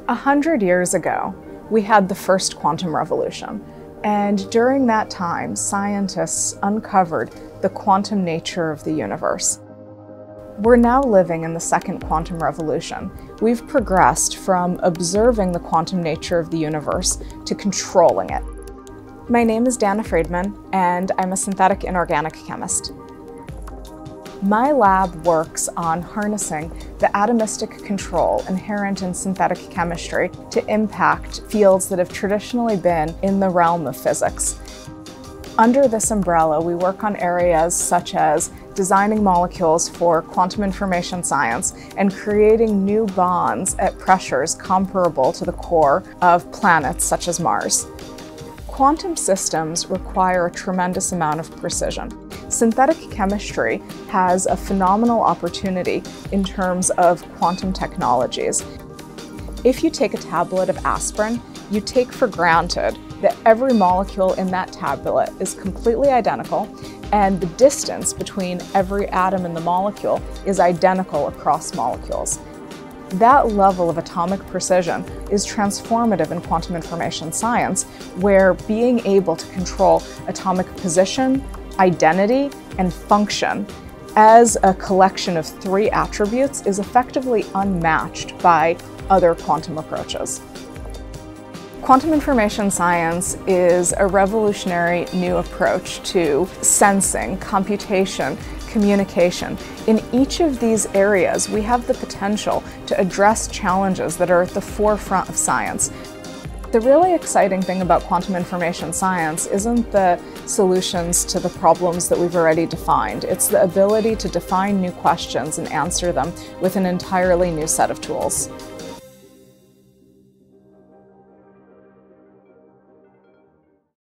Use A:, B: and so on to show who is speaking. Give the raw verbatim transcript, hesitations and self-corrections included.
A: A hundred years ago, we had the first quantum revolution, and during that time, scientists uncovered the quantum nature of the universe. We're now living in the second quantum revolution. We've progressed from observing the quantum nature of the universe to controlling it. My name is Danna Freedman, and I'm a synthetic inorganic chemist. My lab works on harnessing the atomistic control inherent in synthetic chemistry to impact fields that have traditionally been in the realm of physics. Under this umbrella, we work on areas such as designing molecules for quantum information science and creating new bonds at pressures comparable to the core of planets such as Mars. Quantum systems require a tremendous amount of precision. Synthetic chemistry has a phenomenal opportunity in terms of quantum technologies. If you take a tablet of aspirin, you take for granted that every molecule in that tablet is completely identical, and the distance between every atom in the molecule is identical across molecules. That level of atomic precision is transformative in quantum information science, where being able to control atomic position, identity, and function as a collection of three attributes is effectively unmatched by other quantum approaches. Quantum information science is a revolutionary new approach to sensing, computation, communication. In each of these areas, we have the potential to address challenges that are at the forefront of science. The really exciting thing about quantum information science isn't the solutions to the problems that we've already defined. It's the ability to define new questions and answer them with an entirely new set of tools.